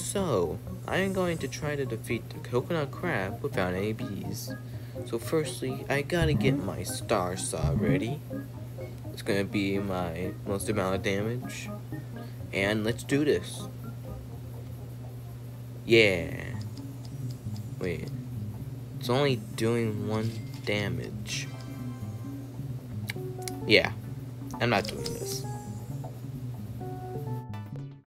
So, I'm going to try to defeat the coconut crab without any bees. So firstly, I gotta get my star saw ready. It's gonna be my most amount of damage. And let's do this. Yeah. Wait. It's only doing 1 damage. Yeah. I'm not doing this.